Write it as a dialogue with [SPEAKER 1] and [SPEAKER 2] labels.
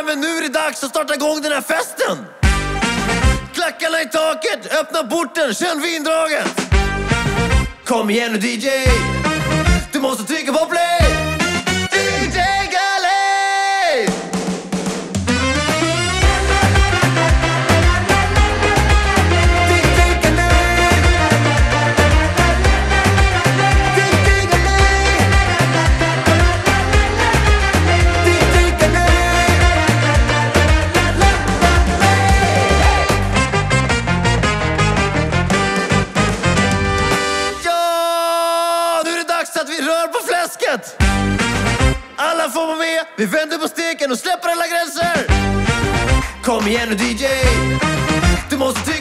[SPEAKER 1] men nu är det dags att starta igång den här festen. Klackarna i taket, öppna porten, känn vindraget. Kom igen nu DJ, du måste trycka på play. DJ Galle! Att vi rör på fläsket. Alla får vara med, vi vänder på steken och släpper alla gränser. Kom igen nu DJ, du måste